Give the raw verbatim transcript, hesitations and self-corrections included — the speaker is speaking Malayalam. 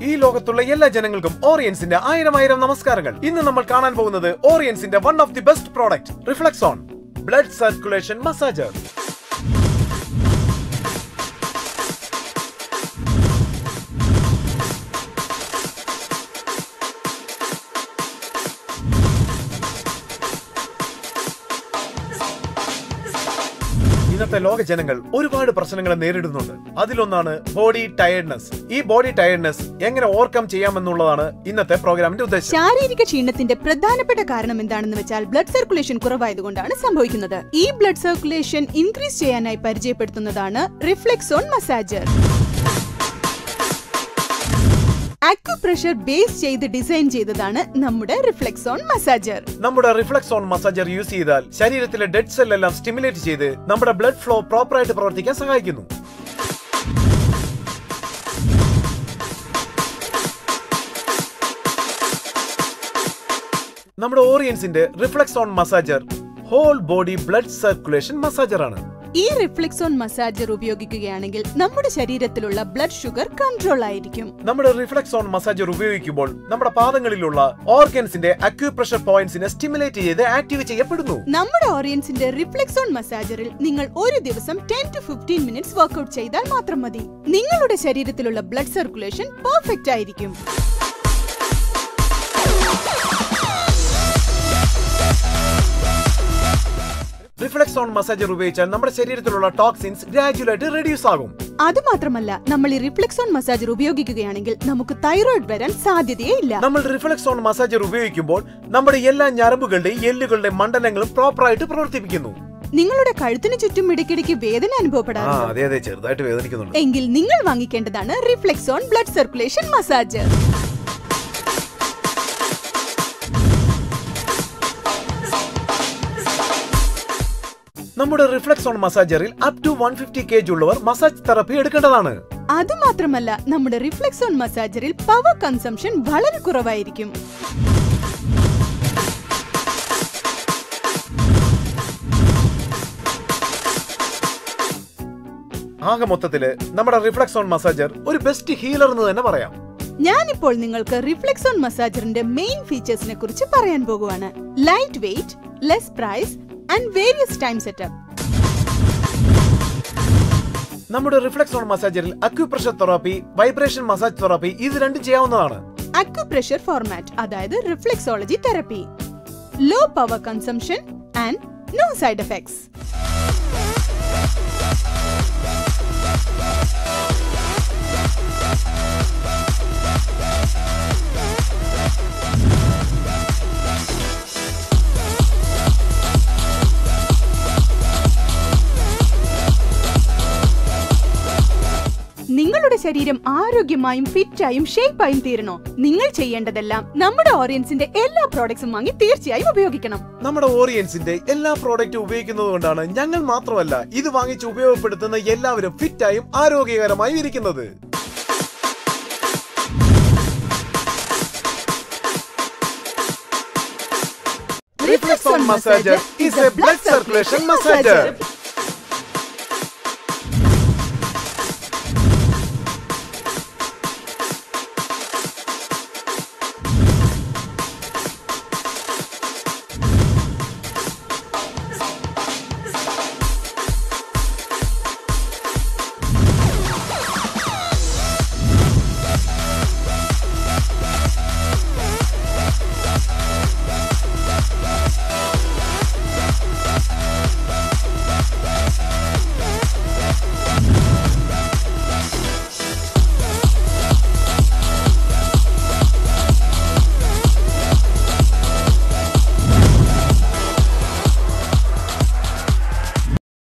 ഈ ലോകത്തുള്ള എല്ലാ ജനങ്ങൾക്കും ഓറിയൻസിന്റെ ആയിരം ആയിരം നമസ്കാരങ്ങൾ. ഇന്ന് നമ്മൾ കാണാൻ പോകുന്നത് ഓറിയൻസിന്റെ one of the best product Reflexon blood circulation massager. ഇന്നത്തെ ലോക ജനങ്ങൾ ഒരുപാട് പ്രശ്നങ്ങൾ നേരിടുന്നുണ്ട്. അതിലൊന്നാണ് ബോഡി ടയർഡ്നെസ്. ഈ ബോഡി ടയർഡ്നെസ് എങ്ങനെ ഓവർകം ചെയ്യാമെന്നുള്ളതാണ് ഇന്നത്തെ പ്രോഗ്രാമിന്റെ ഉദ്ദേശം. ശാരീരിക ക്ഷീണത്തിന്റെ പ്രധാനപ്പെട്ട കാരണം എന്താണെന്ന് വെച്ചാൽ ബ്ലഡ് സർക്കുലേഷൻ കുറവായതുകൊണ്ടാണ് സംഭവിക്കുന്നത്. ഈ ബ്ലഡ് സർക്കുലേഷൻ ഇൻക്രീസ് ചെയ്യാനായി പരിചയപ്പെടുത്തുന്നതാണ് റിഫ്ലെക്സോൺ മസാജർ. അക്യുപ്രഷർ ബേസ് ചെയ്ത് ഡിസൈൻ ചെയ്തതാണ് നമ്മുടെ റിഫ്ലെക്സോൺ മസാജർ. നമ്മുടെ റിഫ്ലെക്സോൺ മസാജർ യൂസ് ചെയ്താൽ ശരീരത്തിലെ ഡെഡ് സെൽ എല്ലാം സ്റ്റിമുലേറ്റ് ചെയ്ത് നമ്മുടെ ബ്ലഡ് ഫ്ലോ പ്രോപ്പറായിട്ട് പ്രവർത്തിക്കാൻ സഹായിക്കുന്നു. നമ്മുടെ ഓറിയൻസിന്റെ Reflexon massager whole body blood circulation massager ആണ്. ഈ റിഫ്ലെക്സോൺ മസാജർ ഉപയോഗിക്കുകയാണെങ്കിൽ നമ്മുടെ ശരീരത്തിലുള്ള ബ്ലഡ് ഷുഗർ കൺട്രോൾ ആയിരിക്കും. നമ്മുടെ റിഫ്ലെക്സോൺ മസാജർ ഉപയോഗിക്കുമ്പോൾ നമ്മുടെ പാദങ്ങളിലുള്ള ഓർഗൻസിന്റെ അക്യുപ്രഷർ പോയിന്റ്സിനെ സ്റ്റിമുലേറ്റ് ചെയ്ത് ആക്റ്റീവ് ചെയ്യപ്പെടുന്നു. നമ്മുടെ ഓറിയൻസിന്റെ റിഫ്ലെക്സോൺ മസാജറിൽ നിങ്ങൾ ഒരു ദിവസം ten to fifteen minutes workout ചെയ്താൽ മാത്രം മതി. നിങ്ങളുടെ ശരീരത്തിലുള്ള ബ്ലഡ് സർക്കുലേഷൻ പെർഫെക്റ്റ് ആയിരിക്കും. റിഫ്ലെക്സോൺ മസാജർ ഉപയോഗിച്ചാൽ നമ്മുടെ ശരീരത്തിലുള്ള ടോക്സിൻസ് ഗ്രാജുവലായിട്ട് റെഡ്യൂസ് ആകും. അതുമാത്രമല്ല, നമ്മൾ ഈ റിഫ്ലെക്സോൺ മസാജർ ഉപയോഗിക്കുകയാണെങ്കിൽ നമുക്ക് തൈറോയ്ഡ് വരാൻ സാധ്യതയേ ഇല്ല. നമ്മൾ റിഫ്ലെക്സോൺ മസാജർ ഉപയോഗിക്കുമ്പോൾ നമ്മുടെ എല്ലാ ഞരമ്പുകളുടെയും എല്ലുകളുടെയും മണ്ഡലങ്ങളും പ്രോപ്പറായിട്ട് പ്രവർത്തിപ്പിക്കുന്നു. നിങ്ങളുടെ കഴുത്തിന് ചുറ്റും ഇടയ്ക്കിടയ്ക്ക് വേദന അനുഭവപ്പെടാറുണ്ട് എങ്കിൽ നിങ്ങൾ വാങ്ങിക്കേണ്ടതാണ് റിഫ്ലെക്സോൺ ബ്ലഡ് സർക്കുലേഷൻ മസാജർ. നമ്മുടെ റിഫ്ലെക്സോൺ മസാജറിൽ up to one fifty KG ഉള്ളവർ മസാജ് തെറപ്പി എടുക്കേണ്ടതാണ്. അതുമാത്രമല്ല, നമ്മുടെ റിഫ്ലെക്സോൺ മസാജറിൽ പവർ കൺസംഷൻ വളരെ കുറവായിരിക്കും. ആകെ മൊത്തത്തില് നമ്മുടെ റിഫ്ലെക്സോൺ മസാജർ ഒരു ബെസ്റ്റ് ഹീലർ എന്ന് തന്നെ പറയാം. ഞാനിപ്പോൾ നിങ്ങൾക്ക് റിഫ്ലെക്സോൺ മസാജറിന്റെ മെയിൻ ഫീച്ചേഴ്സിനെ കുറിച്ച് പറയാൻ പോകുവാണ്. Light weight, less price and various time setup. നമ്മുടെ റിഫ്ലെക്സോൺ മസാജറിൽ acupressure therapy, vibration massage therapy ഇത് രണ്ടും ചെയ്യാവുന്നതാണ്. അക്യുപ്രഷർ ഫോർമാറ്റ്, അതായത് reflexology therapy, low power consumption and no side effects. നിങ്ങളുടെ ശരീരം ആരോഗ്യമായും ഫിറ്റായും ഷേപ്പായും തീരണോ? നിങ്ങൾ ചെയ്യേണ്ടതെല്ലാം നമ്മുടെ ഓറിയൻസിന്റെ എല്ലാ പ്രോഡക്ട്സും വാങ്ങി തീർച്ചയായും ഉപയോഗിക്കണം. നമ്മുടെ ഓറിയൻസിന്റെ എല്ലാ പ്രോഡക്റ്റും ഉപയോഗിക്കുന്നത് കൊണ്ടാണ് ഞങ്ങൾ മാത്രമല്ല ഇത് വാങ്ങിച്ച് ഉപയോഗപ്പെടുത്തുന്ന എല്ലാവരും ഫിറ്റായും ആരോഗ്യകരമായും ഇരിക്കുന്നത്. Reflexon massager is a blood circulation massager.